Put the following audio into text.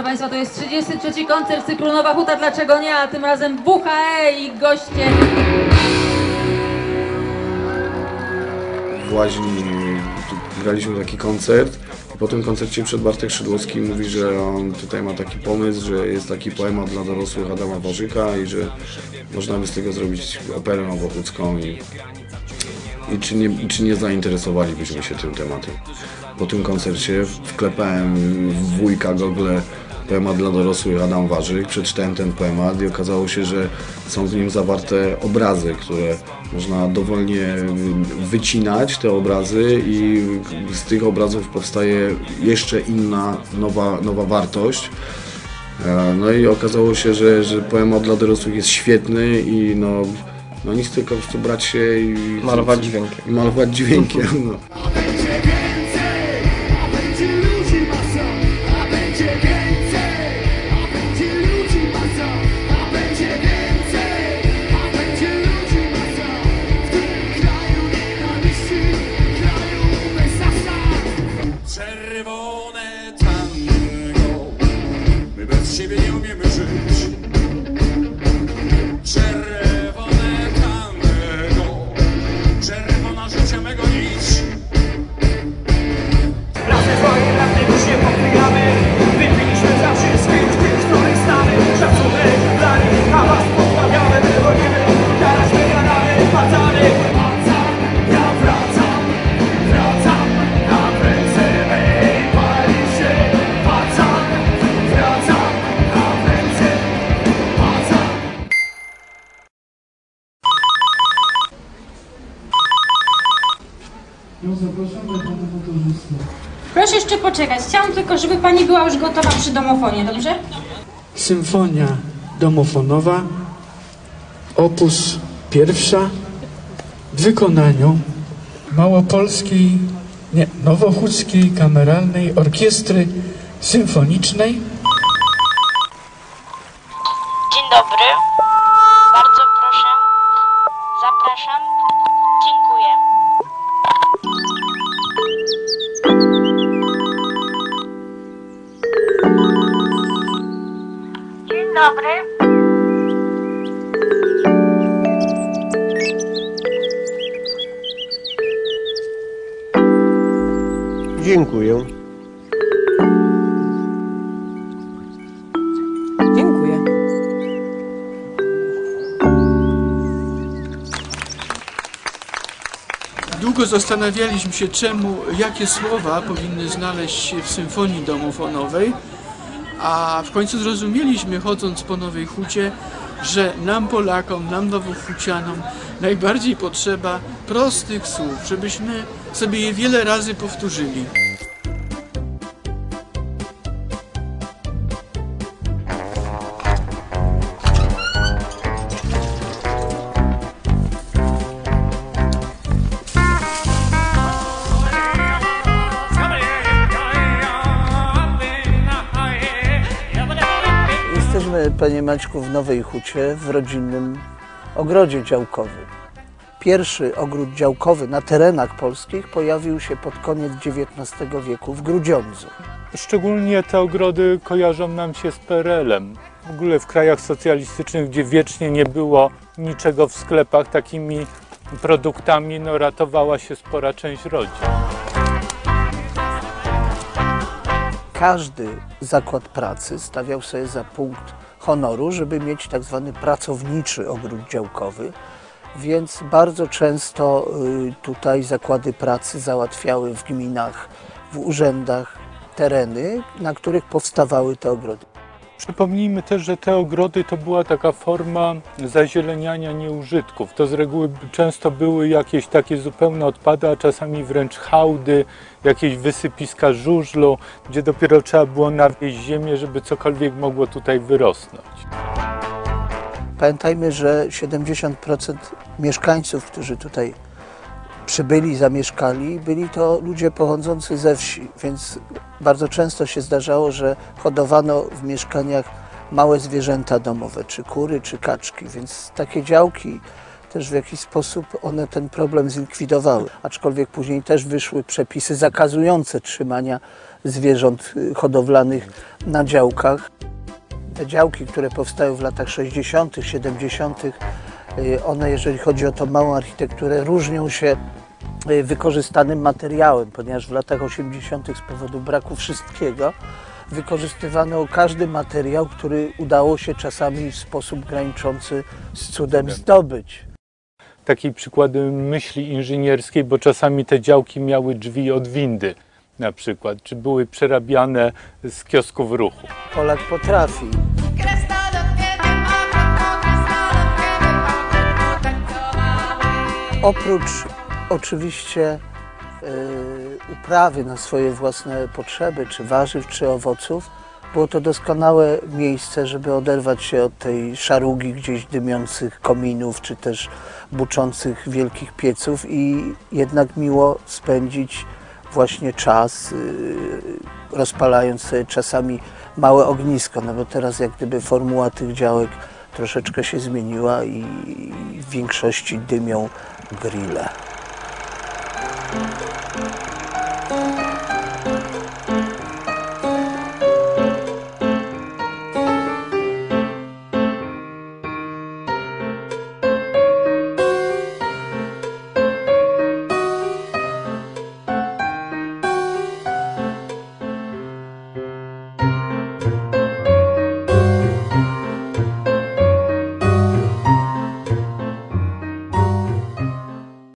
Państwa, to jest 33. koncert cyklu Nowa Huta, dlaczego nie, a tym razem WHE i goście. W Łaźni graliśmy taki koncert i po tym koncercie przed Bartek Szydłowski mówi, że on tutaj ma taki pomysł, że jest taki poemat dla dorosłych Adama Warzyka i że można by z tego zrobić operę nowochódzką i czy nie zainteresowalibyśmy się tym tematem. Po tym koncercie wklepałem w wujka gogle poemat dla dorosłych Adam Warzyk, przeczytałem ten poemat i okazało się, że są w nim zawarte obrazy, które można dowolnie wycinać, te obrazy, i z tych obrazów powstaje jeszcze inna, nowa wartość. No i okazało się, że poemat dla dorosłych jest świetny i no nic, tylko po prostu brać się i malować dźwiękiem. I malować dźwiękiem. No. Czerwone tango, my bez siebie nie umiemy żyć. Czerwone tango, czerwona życia mego nić. Lasy swoje lasy już nie popijamy, wypiliśmy za wszystkich tych, których znamy. Szacunek dla nich, a was pozbawiamy, było nie wiem, teraz wygadamy, wracamy. Ja wracam, na ręce mej pali się. Wracam, na ręce, wracam. Ja zapraszam do pana motorzystę. Proszę jeszcze poczekać. Chciałam tylko, żeby pani była już gotowa przy domofonie, dobrze? Symfonia domofonowa, opus 1 w wykonaniu Nowochódzkiej Kameralnej Orkiestry Symfonicznej. Dzień dobry. Bardzo proszę. Zapraszam. Dziękuję. Dzień dobry. Dziękuję. Dziękuję. Długo zastanawialiśmy się, jakie słowa powinny znaleźć się w symfonii domofonowej, a w końcu zrozumieliśmy, chodząc po Nowej Hucie, że nam Polakom, nam Nowochucianom najbardziej potrzeba prostych słów, żebyśmy sobie je wiele razy powtórzyli. Jesteśmy, panie Maćku, w Nowej Hucie, w rodzinnym ogrodzie działkowym. Pierwszy ogród działkowy na terenach polskich pojawił się pod koniec XIX wieku w Grudziądzu. Szczególnie te ogrody kojarzą nam się z PRL-em. W ogóle w krajach socjalistycznych, gdzie wiecznie nie było niczego w sklepach, takimi produktami ratowała się spora część rodzin. Każdy zakład pracy stawiał sobie za punkt honoru, żeby mieć tak zwany pracowniczy ogród działkowy, więc bardzo często tutaj zakłady pracy załatwiały w gminach, w urzędach tereny, na których powstawały te ogrody. Przypomnijmy też, że te ogrody to była taka forma zazieleniania nieużytków. To z reguły często były jakieś takie zupełne odpady, a czasami wręcz hałdy, jakieś wysypiska żużlu, gdzie dopiero trzeba było nawieźć ziemię, żeby cokolwiek mogło tutaj wyrosnąć. Pamiętajmy, że 70% mieszkańców, którzy tutaj przybyli, zamieszkali, byli to ludzie pochodzący ze wsi, więc bardzo często się zdarzało, że hodowano w mieszkaniach małe zwierzęta domowe, czy kury, czy kaczki, więc takie działki też w jakiś sposób one ten problem zlikwidowały. Aczkolwiek później też wyszły przepisy zakazujące trzymania zwierząt hodowlanych na działkach. Te działki, które powstały w latach 60., 70., one, jeżeli chodzi o tą małą architekturę, różnią się wykorzystanym materiałem, ponieważ w latach 80. z powodu braku wszystkiego wykorzystywano każdy materiał, który udało się czasami w sposób graniczący z cudem zdobyć. Takie przykłady myśli inżynierskiej, bo czasami te działki miały drzwi od windy na przykład, czy były przerabiane z kiosków ruchu. Polak potrafi. Oprócz oczywiście uprawy na swoje własne potrzeby, czy warzyw, czy owoców, było to doskonałe miejsce, żeby oderwać się od tej szarugi gdzieś dymiących kominów, czy też buczących wielkich pieców i jednak miło spędzić właśnie czas, rozpalając sobie czasami małe ognisko, no bo teraz jak gdyby formuła tych działek troszeczkę się zmieniła i w większości dymią grille.